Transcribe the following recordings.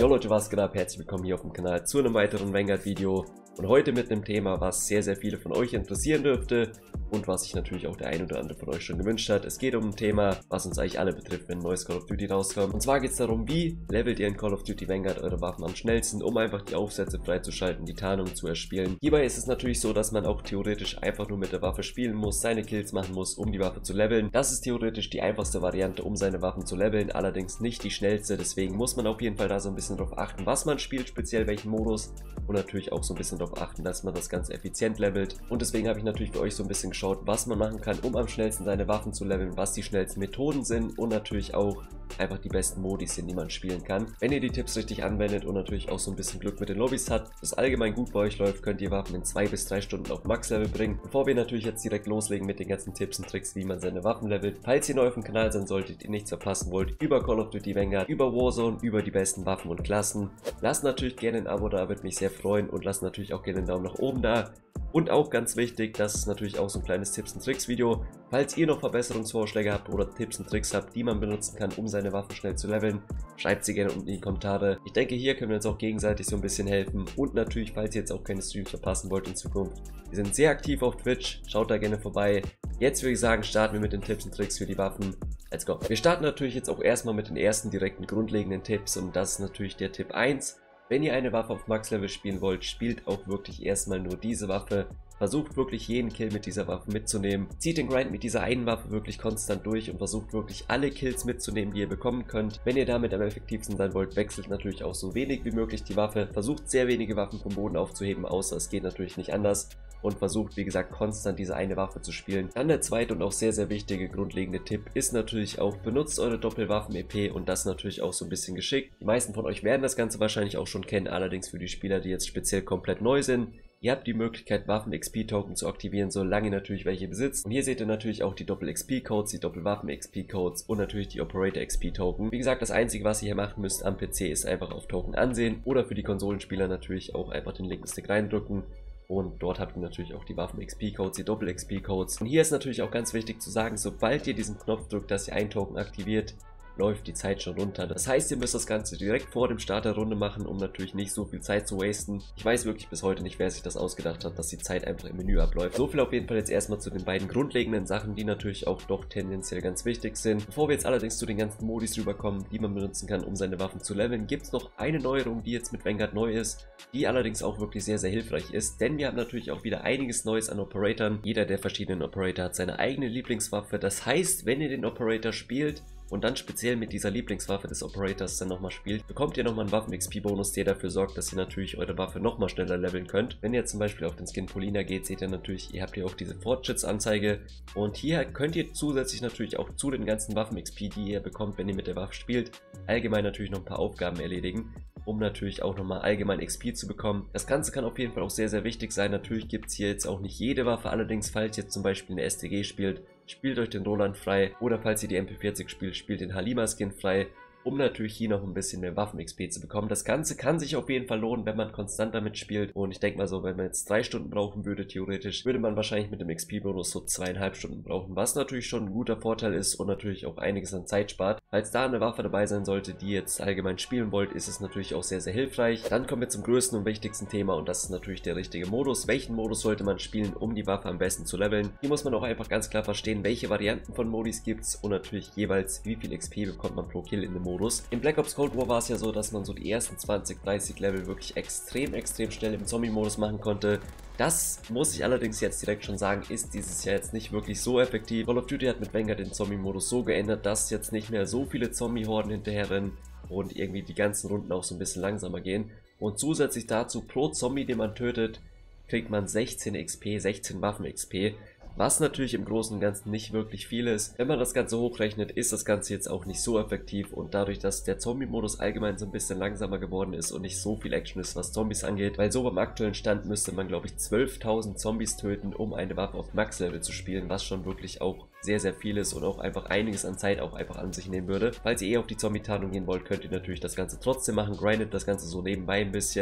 Jo Leute, was geht ab? Herzlich willkommen hier auf dem Kanal zu einem weiteren Vanguard Video und heute mit einem Thema, was sehr viele von euch interessieren dürfte und was sich natürlich auch der ein oder andere von euch schon gewünscht hat. Es geht um ein Thema, was uns eigentlich alle betrifft, wenn ein neues Call of Duty rauskommt. Und zwar geht es darum, wie levelt ihr in Call of Duty Vanguard eure Waffen am schnellsten, um einfach die Aufsätze freizuschalten, die Tarnung zu erspielen. Hierbei ist es natürlich so, dass man auch theoretisch einfach nur mit der Waffe spielen muss, seine Kills machen muss, um die Waffe zu leveln. Das ist theoretisch die einfachste Variante, um seine Waffen zu leveln, allerdings nicht die schnellste. Deswegen muss man auf jeden Fall da so ein bisschen drauf achten, was man spielt, speziell welchen Modus, und natürlich auch so ein bisschen darauf achten, dass man das Ganze effizient levelt. Und deswegen habe ich natürlich für euch so ein bisschen geschaut, was man machen kann, um am schnellsten seine Waffen zu leveln, was die schnellsten Methoden sind und natürlich auch einfach die besten Modi sind, die man spielen kann. Wenn ihr die Tipps richtig anwendet und natürlich auch so ein bisschen Glück mit den Lobbys habt, das allgemein gut bei euch läuft, könnt ihr Waffen in 2 bis 3 Stunden auf Max-Level bringen. Bevor wir natürlich jetzt direkt loslegen mit den ganzen Tipps und Tricks, wie man seine Waffen levelt, falls ihr neu auf dem Kanal sein solltet, ihr nichts verpassen wollt, über Call of Duty Vanguard, über Warzone, über die besten Waffen und Klassen, lasst natürlich gerne ein Abo da, würde mich sehr freuen, und lasst natürlich auch gerne einen Daumen nach oben da. Und auch ganz wichtig, das ist natürlich auch so ein kleines Tipps und Tricks Video. Falls ihr noch Verbesserungsvorschläge habt oder Tipps und Tricks habt, die man benutzen kann, um seine Waffen schnell zu leveln, schreibt sie gerne unten in die Kommentare. Ich denke, hier können wir uns auch gegenseitig so ein bisschen helfen. Und natürlich, falls ihr jetzt auch keine Streams verpassen wollt in Zukunft, wir sind sehr aktiv auf Twitch, schaut da gerne vorbei. Jetzt würde ich sagen, starten wir mit den Tipps und Tricks für die Waffen. Let's go! Wir starten natürlich jetzt auch erstmal mit den ersten direkten grundlegenden Tipps, und das ist natürlich der Tipp 1. Wenn ihr eine Waffe auf Max-Level spielen wollt, spielt auch wirklich erstmal nur diese Waffe. Versucht wirklich jeden Kill mit dieser Waffe mitzunehmen. Zieht den Grind mit dieser einen Waffe wirklich konstant durch und versucht wirklich alle Kills mitzunehmen, die ihr bekommen könnt. Wenn ihr damit am effektivsten sein wollt, wechselt natürlich auch so wenig wie möglich die Waffe. Versucht sehr wenige Waffen vom Boden aufzuheben, außer es geht natürlich nicht anders. Und versucht, wie gesagt, konstant diese eine Waffe zu spielen. Dann der zweite und auch sehr wichtige grundlegende Tipp ist natürlich auch, benutzt eure Doppelwaffen-EP, und das natürlich auch so ein bisschen geschickt. Die meisten von euch werden das Ganze wahrscheinlich auch schon kennen, allerdings für die Spieler, die jetzt speziell komplett neu sind. Ihr habt die Möglichkeit, Waffen-XP-Token zu aktivieren, solange ihr natürlich welche besitzt. Und hier seht ihr natürlich auch die Doppel-XP-Codes, die Doppelwaffen-XP-Codes und natürlich die Operator-XP-Token. Wie gesagt, das Einzige, was ihr hier machen müsst am PC, ist einfach auf Token ansehen oder für die Konsolenspieler natürlich auch einfach den linken Stick reindrücken. Und dort habt ihr natürlich auch die Waffen-XP-Codes, die Doppel-XP-Codes. Und hier ist natürlich auch ganz wichtig zu sagen, sobald ihr diesen Knopf drückt, dass ihr einen Token aktiviert, läuft die Zeit schon runter. Das heißt, ihr müsst das Ganze direkt vor dem Start der Runde machen, um natürlich nicht so viel Zeit zu wasten. Ich weiß wirklich bis heute nicht, wer sich das ausgedacht hat, dass die Zeit einfach im Menü abläuft. So viel auf jeden Fall jetzt erstmal zu den beiden grundlegenden Sachen, die natürlich auch doch tendenziell ganz wichtig sind. Bevor wir jetzt allerdings zu den ganzen Modis rüberkommen, die man benutzen kann, um seine Waffen zu leveln, gibt es noch eine Neuerung, die jetzt mit Vanguard neu ist, die allerdings auch wirklich sehr hilfreich ist, denn wir haben natürlich auch wieder einiges Neues an Operatoren. Jeder der verschiedenen Operator hat seine eigene Lieblingswaffe. Das heißt, wenn ihr den Operator spielt und dann speziell mit dieser Lieblingswaffe des Operators dann nochmal spielt, bekommt ihr nochmal einen Waffen-XP-Bonus, der dafür sorgt, dass ihr natürlich eure Waffe nochmal schneller leveln könnt. Wenn ihr zum Beispiel auf den Skin Polina geht, seht ihr natürlich, ihr habt hier auch diese Fortschrittsanzeige, und hier könnt ihr zusätzlich natürlich auch zu den ganzen Waffen-XP, die ihr bekommt, wenn ihr mit der Waffe spielt, allgemein natürlich noch ein paar Aufgaben erledigen, um natürlich auch nochmal allgemein XP zu bekommen. Das Ganze kann auf jeden Fall auch sehr wichtig sein. Natürlich gibt es hier jetzt auch nicht jede Waffe, allerdings falls ihr zum Beispiel eine STG spielt, spielt euch den Roland frei, oder falls ihr die MP40 spielt, spielt den Halima Skin frei, um natürlich hier noch ein bisschen mehr Waffen-XP zu bekommen. Das Ganze kann sich auf jeden Fall lohnen, wenn man konstant damit spielt, und ich denke mal so, wenn man jetzt 3 Stunden brauchen würde, theoretisch, würde man wahrscheinlich mit dem XP-Bonus so 2,5 Stunden brauchen, was natürlich schon ein guter Vorteil ist und natürlich auch einiges an Zeit spart. Falls da eine Waffe dabei sein sollte, die ihr jetzt allgemein spielen wollt, ist es natürlich auch sehr hilfreich. Dann kommen wir zum größten und wichtigsten Thema, und das ist natürlich der richtige Modus. Welchen Modus sollte man spielen, um die Waffe am besten zu leveln? Hier muss man auch einfach ganz klar verstehen, welche Varianten von Modis gibt es und natürlich jeweils, wie viel XP bekommt man pro Kill in dem Modus. In Black Ops Cold War war es ja so, dass man so die ersten 20-30 Level wirklich extrem schnell im Zombie-Modus machen konnte. Das muss ich allerdings jetzt direkt schon sagen, ist dieses Jahr jetzt nicht wirklich so effektiv. Call of Duty hat mit Vanguard den Zombie-Modus so geändert, dass jetzt nicht mehr so viele Zombie-Horden hinterherrennen und irgendwie die ganzen Runden auch so ein bisschen langsamer gehen. Und zusätzlich dazu, pro Zombie, den man tötet, kriegt man 16 XP, 16 Waffen-XP. Was natürlich im Großen und Ganzen nicht wirklich viel ist. Wenn man das Ganze hochrechnet, ist das Ganze jetzt auch nicht so effektiv, und dadurch, dass der Zombie-Modus allgemein so ein bisschen langsamer geworden ist und nicht so viel Action ist, was Zombies angeht, weil so beim aktuellen Stand müsste man, glaube ich, 12.000 Zombies töten, um eine Waffe auf Max-Level zu spielen, was schon wirklich auch sehr viel ist und auch einfach einiges an Zeit auch einfach an sich nehmen würde. Falls ihr auf die Zombie-Tarnung gehen wollt, könnt ihr natürlich das Ganze trotzdem machen, grindet das Ganze so nebenbei ein bisschen.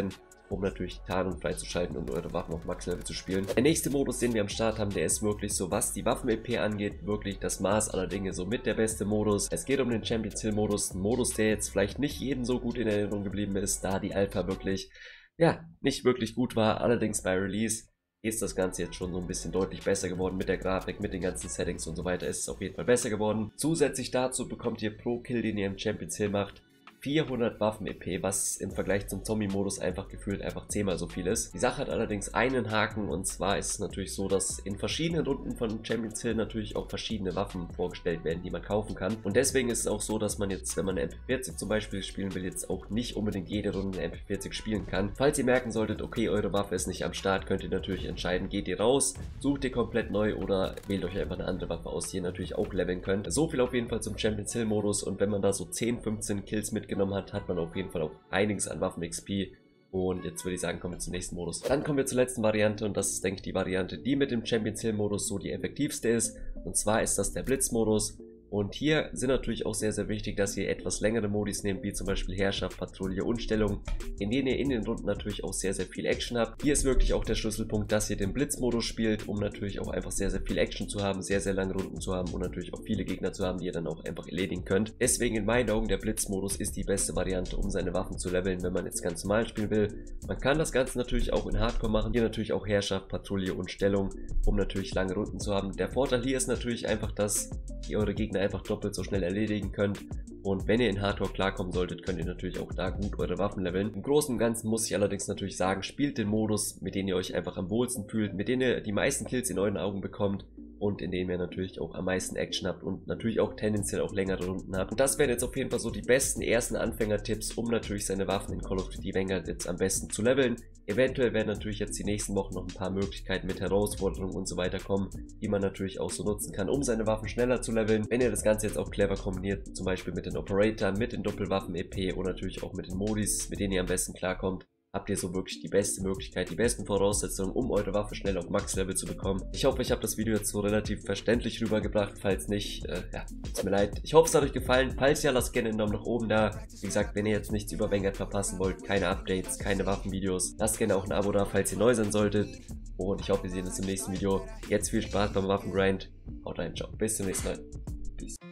um natürlich die Tarnung freizuschalten und eure Waffen auf Max-Level zu spielen. Der nächste Modus, den wir am Start haben, der ist wirklich so, was die Waffen-EP angeht, wirklich das Maß aller Dinge, so mit der beste Modus. Es geht um den Champions Hill Modus, ein Modus, der jetzt vielleicht nicht jedem so gut in Erinnerung geblieben ist, da die Alpha wirklich, ja, nicht wirklich gut war. Allerdings bei Release ist das Ganze jetzt schon so ein bisschen deutlich besser geworden mit der Grafik, mit den ganzen Settings und so weiter. Ist es auf jeden Fall besser geworden. Zusätzlich dazu bekommt ihr pro Kill, den ihr im Champions Hill macht, 400 Waffen-EP, was im Vergleich zum Zombie-Modus einfach gefühlt einfach 10-mal so viel ist. Die Sache hat allerdings einen Haken, und zwar ist es natürlich so, dass in verschiedenen Runden von Champions Hill natürlich auch verschiedene Waffen vorgestellt werden, die man kaufen kann. Und deswegen ist es auch so, dass man jetzt, wenn man eine MP40 zum Beispiel spielen will, jetzt auch nicht unbedingt jede Runde eine MP40 spielen kann. Falls ihr merken solltet, okay, eure Waffe ist nicht am Start, könnt ihr natürlich entscheiden, geht ihr raus, sucht ihr komplett neu oder wählt euch einfach eine andere Waffe aus, die ihr natürlich auch leveln könnt. So viel auf jeden Fall zum Champions Hill Modus, und wenn man da so 10, 15 Kills mitgenommen hat, hat man auf jeden Fall auch einiges an Waffen-XP. Und jetzt würde ich sagen, kommen wir zum nächsten Modus. Dann kommen wir zur letzten Variante, und das ist, denke ich, die Variante, die mit dem Champions Hill Modus so die effektivste ist. Und zwar ist das der Blitz-Modus. Und hier sind natürlich auch sehr, sehr wichtig, dass ihr etwas längere Modis nehmt, wie zum Beispiel Herrschaft, Patrouille und Stellung, in denen ihr in den Runden natürlich auch sehr, sehr viel Action habt. Hier ist wirklich auch der Schlüsselpunkt, dass ihr den Blitzmodus spielt, um natürlich auch einfach sehr, sehr viel Action zu haben, sehr, sehr lange Runden zu haben und natürlich auch viele Gegner zu haben, die ihr dann auch einfach erledigen könnt. Deswegen in meinen Augen, der Blitzmodus ist die beste Variante, um seine Waffen zu leveln, wenn man jetzt ganz normal spielen will. Man kann das Ganze natürlich auch in Hardcore machen, hier natürlich auch Herrschaft, Patrouille und Stellung, um natürlich lange Runden zu haben. Der Vorteil hier ist natürlich einfach, dass ihr eure Gegner einfach doppelt so schnell erledigen könnt, und wenn ihr in Hardcore klarkommen solltet, könnt ihr natürlich auch da gut eure Waffen leveln. Im Großen und Ganzen muss ich allerdings natürlich sagen, spielt den Modus, mit dem ihr euch einfach am wohlsten fühlt, mit dem ihr die meisten Kills in euren Augen bekommt und in dem ihr natürlich auch am meisten Action habt und natürlich auch tendenziell auch längere Runden habt. Und das wären jetzt auf jeden Fall so die besten ersten Anfängertipps, um natürlich seine Waffen in Call of Duty Vanguard jetzt am besten zu leveln. Eventuell werden natürlich jetzt die nächsten Wochen noch ein paar Möglichkeiten mit Herausforderungen und so weiter kommen, die man natürlich auch so nutzen kann, um seine Waffen schneller zu leveln. Wenn ihr das Ganze jetzt auch clever kombiniert, zum Beispiel mit den Operatoren, mit den Doppelwaffen-EP und natürlich auch mit den Modis, mit denen ihr am besten klarkommt, habt ihr so wirklich die beste Möglichkeit, die besten Voraussetzungen, um eure Waffe schnell auf Max-Level zu bekommen. Ich hoffe, ich habe das Video jetzt so relativ verständlich rübergebracht. Falls nicht, ja, tut's mir leid. Ich hoffe, es hat euch gefallen. Falls ja, lasst gerne einen Daumen nach oben da. Wie gesagt, wenn ihr jetzt nichts über Vanguard verpassen wollt, keine Updates, keine Waffenvideos, lasst gerne auch ein Abo da, falls ihr neu sein solltet. Und ich hoffe, wir sehen uns im nächsten Video. Jetzt viel Spaß beim Waffengrind. Haut rein, ciao. Bis zum nächsten Mal. Peace.